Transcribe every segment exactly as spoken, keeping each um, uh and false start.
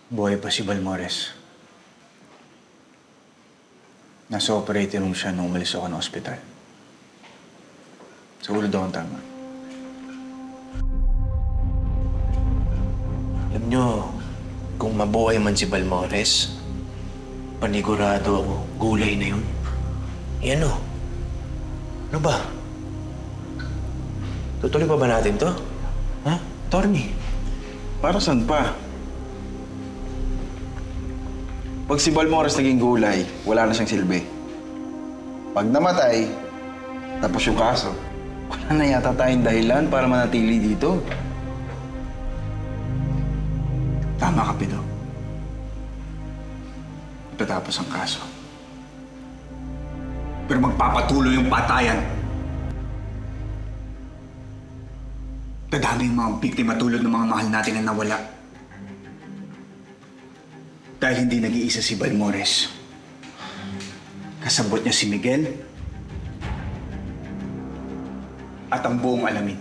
Buhay pa si Balmores. Nasa operating room siya nung umalis ako ng ospital. Siguro daw ang tama. Alam nyo, kung mabuhay man si Balmores, panigurado ako, gulay na yun. Eh ano? Ano ba? Tutuloy pa ba natin to? Ha? Torny? Para saan pa? Pag si Balmores naging gulay, wala na siyang silbi. Pag namatay, tapos yung kaso, wala na yata tayong dahilan para manatili dito. Tama ka, Pido. Itatapos ang kaso. Pero magpapatuloy yung patayan. Dadami yung mga biktima tulad ng mga mahal natin na nawala. Dahil hindi nag-iisa si Balmores. Kasabot niya si Miguel at ang buong alamin.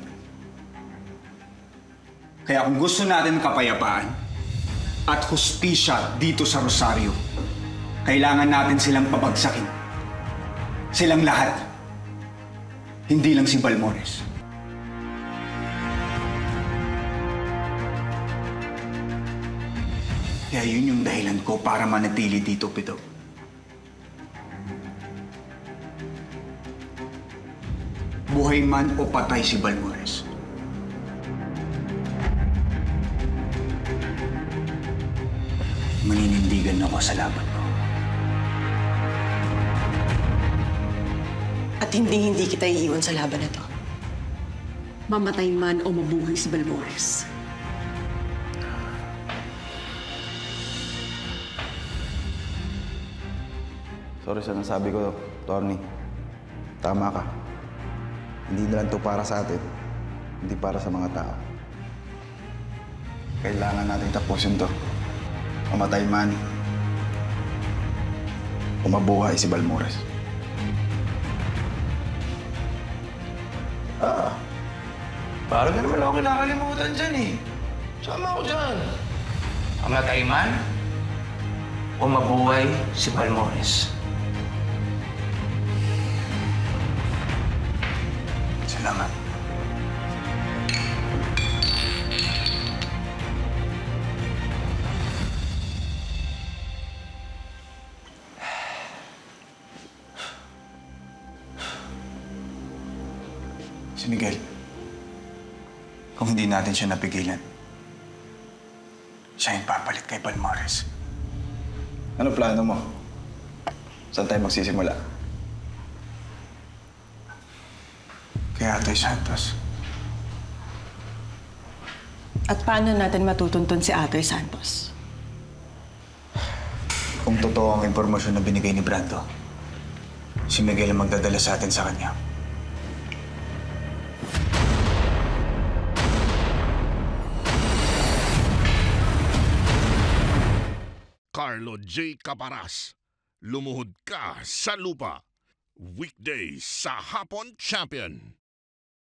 Kaya kung gusto natin ng kapayapaan at hustisya dito sa Rosario, kailangan natin silang pabagsakin. Silang lahat. Hindi lang si Balmores. Kaya yun yung dahilan ko para manatili dito, Pido. Buhay man o patay si Balmores. Maninindigan ako sa laban ko. At hindi-hindi kita iiwan sa laban na to. Mamatay man o mabuhay si Balmores. Sorry sa nasabi ko, Torny. Tama ka. Hindi na lang ito para sa atin. Hindi para sa mga tao. Kailangan natin tapusin to. Mamatay man o mabuhay si Balmores. Ah, parang ka naman ako kinakalimutan dyan eh. Sama ako dyan. Mamatay man o mabuhay si Balmores. Salamat. Si Miguel, kung hindi natin siya napigilan, siya yung papalit kay Balmores. Ano plano mo? Saan tayo magsisimula? Kay Atoy Santos. At paano natin matutuntun si Atoy Santos? Kung totoo ang impormasyon na binigay ni Brando, si Miguel ang magdadala sa atin sa kanya. Carlo J. Caparas, Lumuhod Ka sa Lupa. Weekdays sa Hapon Champion.